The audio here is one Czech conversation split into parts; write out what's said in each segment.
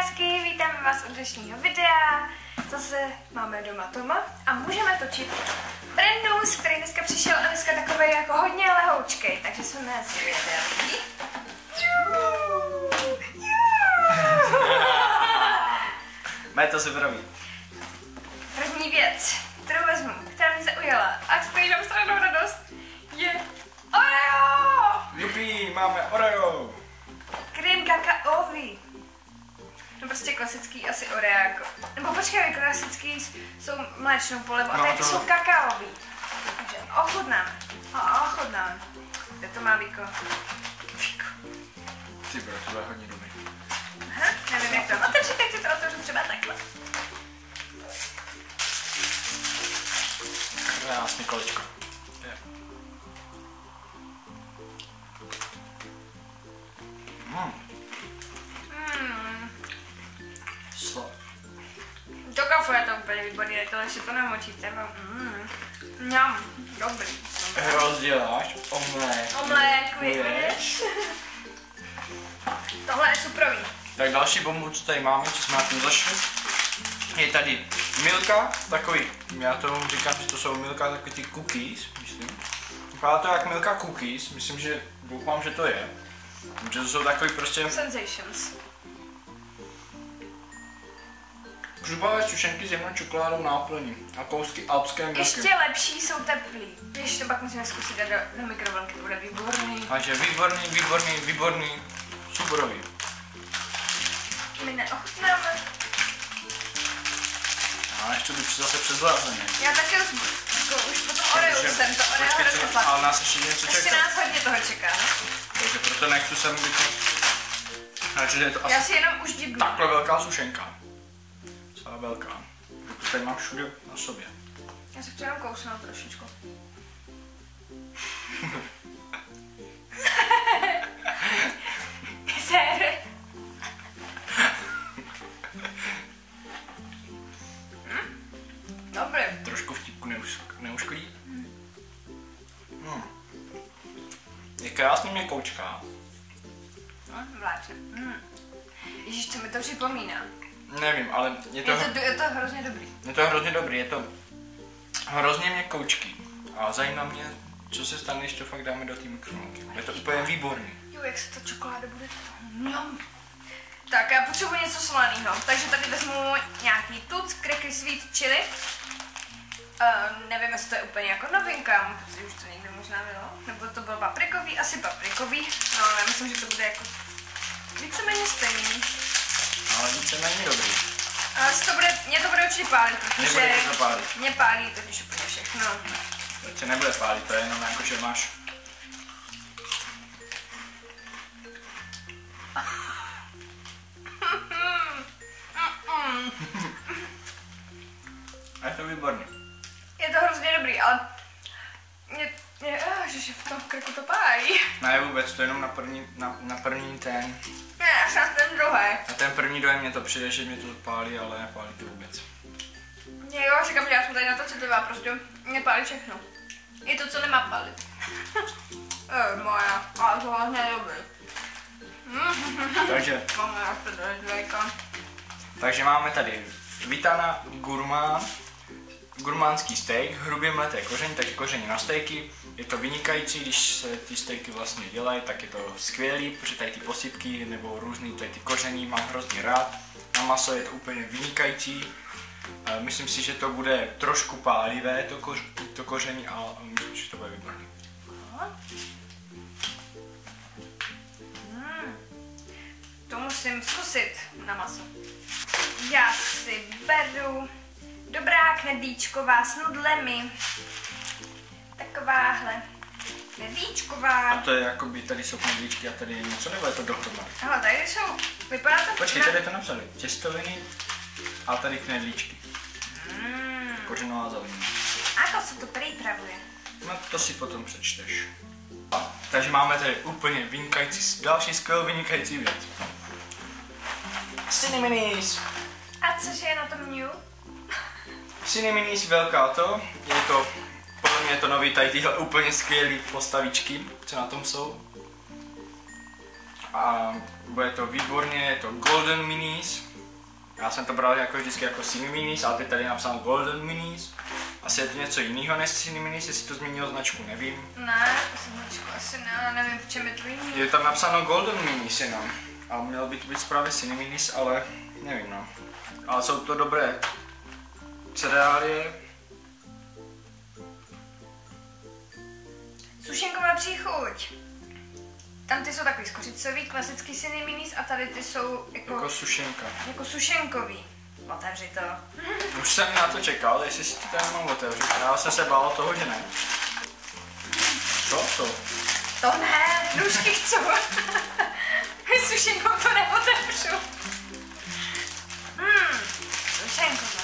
krásky, vítáme vás u dnešního videa. Zase máme doma Toma a můžeme točit brand news, který dneska přišel a dneska takový jako hodně lehoučkej, takže jsme zvědaví. Mají to se praví. První věc, kterou vezmu, která mě zaujala a z které mám strašnou radost, je Oreo! Jupi, máme Oreo! Krém kakaový. No prostě klasický asi Oreo jako. Nebo počkej, klasický jsou mléčnou polevu a No, tady to... jsou kakaový. Takže ochutnáme. Ochutnáme. Kde to má víko? Víko. Ty bro, to je hodně dobrý. Aha, nevím jak to. No takže teď si to otevřu třeba takhle. Krásný kolečko. To kafe je to úplně výborný, tohle si to namočíte. Mňam, dobrý. Rozděláš omlék. Omlék, víš? Tohle je suprový. Tak další bombu, co tady máme, co jsme na tím zašli, je tady Milka, takový, já tomu říkám, že to jsou Milka, takový ty cookies, myslím. Vypadá to jak Milka cookies, myslím, že doufám, že to je. Že to jsou takový prostě... Sensations. Křupavé sušenky s jemnou čokoládou náplní a kousky alpské mlky. Ještě lepší jsou teplý. Když to pak musíme zkusit dát do mikrovlnky, to bude výborný. Takže výborný, superový. My neochutnáme. A ještě bych si zase přezlázený. Já taky už po tom Oreu jsem to Oreo hrozně sladký. Ale nás ještě něco čeká. Ještě nás hodně toho čeká. Takže proto nechci sem být. Takže je to asi Já si jenom už dibnu. takhle velká sušenka. Celá velká. Tady mám všude na sobě. Já se chci jenom kousnout trošičku. Sér. Dobrý. Trošku vtipku neuškodí. Je krásný měkoučká. Vláče. Ježíš, co mi to připomíná. Nevím, ale je to hrozně dobrý. Je to hrozně dobrý, je to hrozně měkoučký. A zajímá mě, co se stane, když to fakt dáme do té mikrovlnky. Je to úplně výborný. Jo, jak se ta čokoláda bude mňam. Tak, já potřebuji něco slaného, takže tady vezmu nějaký tuc, cracker sweet chili. Nevím, jestli to je úplně jako novinka, protože už to někde možná bylo. Nebo to bylo paprikový, asi paprikový. No, já myslím, že to bude jako víceméně stejný. Ale víceméně dobrý. Mě to bude určitě pálit, protože nebude to pálit. Mě pálí totiž úplně všechno. To tě nebude pálit, to je jenom jako, že máš... A je to výborný. Je to hrozně dobrý, ale že v tom krku to pálí. Ne, vůbec, to je jenom na první ten. Ne, jsem ten druhý. Na ten první dojem mě to přijde, že mě to pálí, ale nepálí to vůbec. Jo, říkám, že já jsem tady na to citlivá, prostě mě pálí všechno. I to, co nemá pálit. Moja, ale to vlastně je dobrý. Takže máme tady Vitana gurmánský steak, hrubě mleté koření, takže koření na stejky. Je to vynikající, když se ty stejky vlastně dělají, tak je to skvělý, protože tady ty posypky nebo různý tady ty koření mám hrozně rád. Na maso je to úplně vynikající. Myslím si, že to bude trošku pálivé, to koření, ale myslím, že to bude výborný. To musím zkusit na maso. Já si beru dobrá knedlíčková s nudlemi. Takováhle knedlíčková. A to je jakoby, tady jsou knedlíčky a tady je něco, nebo je to dohromady? Aha, tady jsou, vypadá to... Počkej, tady to napsali, těstoviny a tady knedlíčky. Kořenová zelenina. A to se to připravuje. No to si potom přečteš. Takže máme tady úplně vynikající, další skvělý vynikající věc. Cineminis. A což je na tom new? Cineminis velká to, je to, podle mě je to nový tady tyhle úplně skvělý postavičky, co na tom jsou. A bude to výborně, je to Golden Minis. Já jsem to bral jako vždycky jako Cineminis, ale teď tady je napsáno Golden Minis. Asi je to něco jiného než Cineminis, jestli to změnilo značku, nevím. Ne, značku asi ne, nevím, v čem je to jiný. Je tam napsáno Golden Minis jenom. A mělo by to být právě Cineminis, ale nevím no. Ale jsou to dobré cereálie. Sušenková příchuť. Tam ty jsou takový skořicový, klasický Cineminis a tady ty jsou Jako sušenka. jako sušenkový. Otevři to. Už jsem na to čekal, jestli si to tady mám otevřít. Já jsem se bál toho, že ne. Co to? To ne, nůžky chci. Sušenkou to neotevřu. Sušenkové.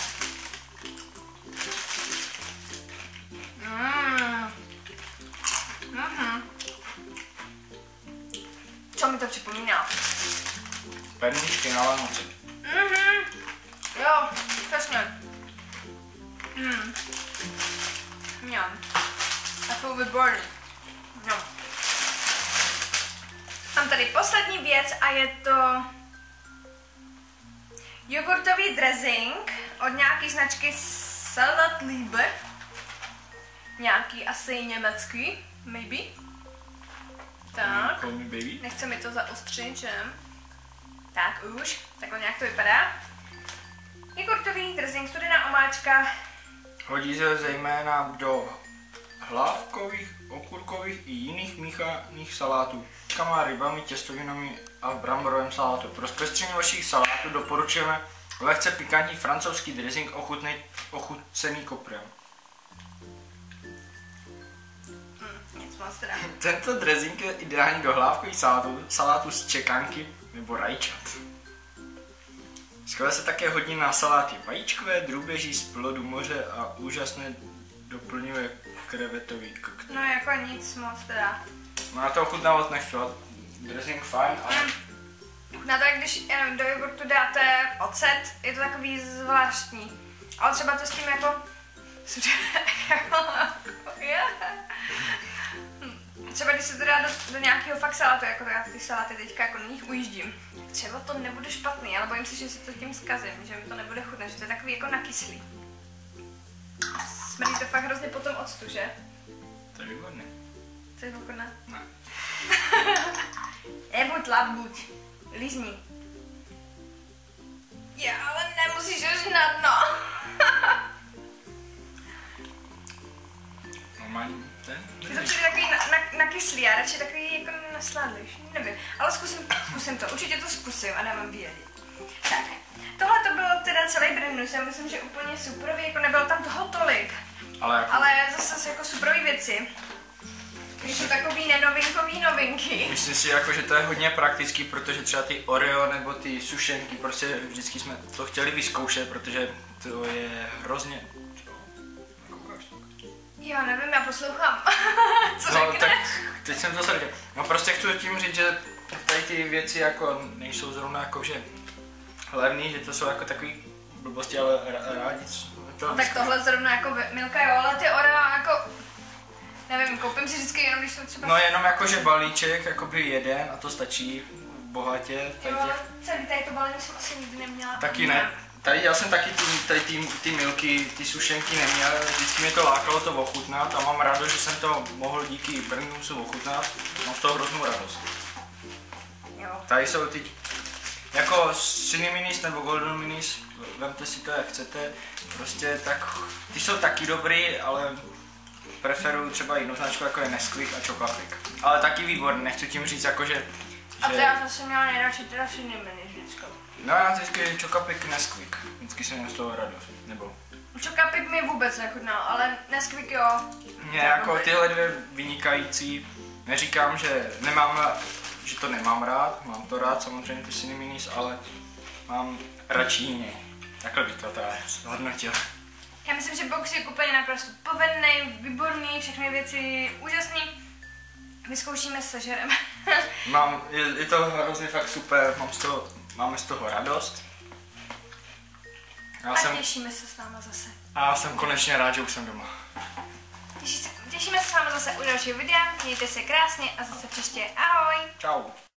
Co mi to připomíná? Perničky na Vánoce. Jo, přesně. Mňam. A jsou výborný. No. Mám tady poslední věc a je to jogurtový dressing od nějaký značky Salatliebe. Nějaký asi německý, maybe. Tak. Call me baby. Nechce mi to zaostřit, že? Tak už, takhle nějak to vypadá. Jogurtový dressing, studená omáčka. Hodí se zejména do hlávkových, okurkových i jiných míchaných salátů. Má rybami, těstovinami a v bramborovém salátu. Pro zpestření vašich salátů doporučujeme lehce pikantní francouzský dressing ochucený koprem. Nic moc teda. Tento dressing je ideální do hlávkových salátů z čekanky nebo rajčat. Skvěle se také hodí na saláty vajíčkové, drůbeží z plodu moře a úžasné doplňuje krevetový koktejl. No jako nic moc teda. No na to ochutnávat nechci, dressing fajn, ale... Na to, když do jogurtu dáte ocet, je to takový zvláštní. Ale třeba to s tím jako... Třeba když se to dá do nějakého fakt salátu, jako já ty saláty teďka jako na nich ujíždím. Třeba to nebude špatný, ale bojím se, že si to tím zkazím, že mi to nebude chutnat, že to je takový jako nakyslý. Smrdí to fakt hrozně potom octu, že? To je výborné. Chceš ochutnat? Ne. Nebuď buď. Lízni. Já, ale nemusíš žnat, no. Normální ten? Je to přijde takový nakyslý, já radši takový jako nasládlejší, nevím. Ale zkusím to, určitě to zkusím a dám vám vědět. Tak, tohle to bylo teda celý brand, já myslím, že úplně superový, jako nebylo tam toho tolik. Ale zase jako superové věci. Když jsou takový nenovinkový novinky. Myslím si, jako, že to je hodně praktický, protože třeba ty Oreo nebo ty sušenky, prostě vždycky jsme to chtěli vyzkoušet, protože to je hrozně... Jo, nevím, já poslouchám. Co no, řekneš? tak teď jsem to srdě. No prostě chci tím říct, že tady ty věci jako nejsou zrovna jako, že levný, že to jsou jako takový blbosti, ale rádi to. No, tak tohle zrovna jako Milka, jo, ale ty Oreo jako... Nevím, koupím si vždycky jenom, když jsou třeba... No jenom jakože balíček, jakoby jeden a to stačí bohatě. Jo, ale celý tady to balení jsem asi nikdy neměla. Taky ne. Tady já jsem taky ty Milky, ty sušenky neměl, vždycky mě to lákalo to ochutnat a mám radost, že jsem to mohl díky Brnusu ochutnat. Mám z toho hroznou radost. Jo. Tady jsou ty, jako Cineminis nebo Golden Minis, vemte si to jak chcete, prostě tak, ty jsou taky dobrý, ale preferuju třeba jinou značku jako je Nesquik a Chocapic. Ale taky výborný, nechci tím říct jako, že... A to já zase měla nejradši teda Cineminis vždycky. No já vždycky Chocapic, Nesquik, vždycky jsem měl z toho radost, nebo... Chocapic mi vůbec nechutnal, ale Nesquik jo. Mě jako tyhle dvě vynikající, neříkám, že to nemám rád, mám to rád samozřejmě ty Cineminis, ale mám radši jiné. Takhle bych to teda hodnotil. Já myslím, že box je úplně naprosto povedný, výborný, všechny věci úžasný. Vyzkoušíme se, žerem. Je to hrozně fakt super, máme z toho radost. Těšíme se s náma zase. A já jsem konečně rád, že už jsem doma. Těšíme se s vámi zase u dalšího videa, mějte se krásně a zase příště. Ahoj! Čau.